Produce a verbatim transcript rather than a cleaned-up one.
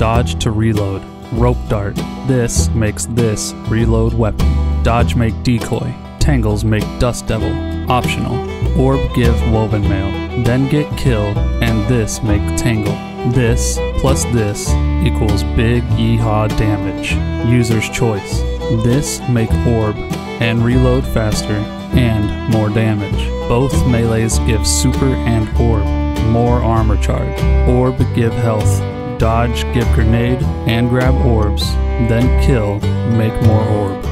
Dodge to reload. Rope dart. This makes this reload weapon. Dodge make decoy. Tangles make dust devil. Optional. Orb give woven mail. Then get killed and this make tangle. This plus this equals big yeehaw damage. User's choice. This make orb and reload faster and more damage. Both melees give super and orb, more armor charge. Orb give health. Dodge give grenade and grab orbs. Then kill, make more orb.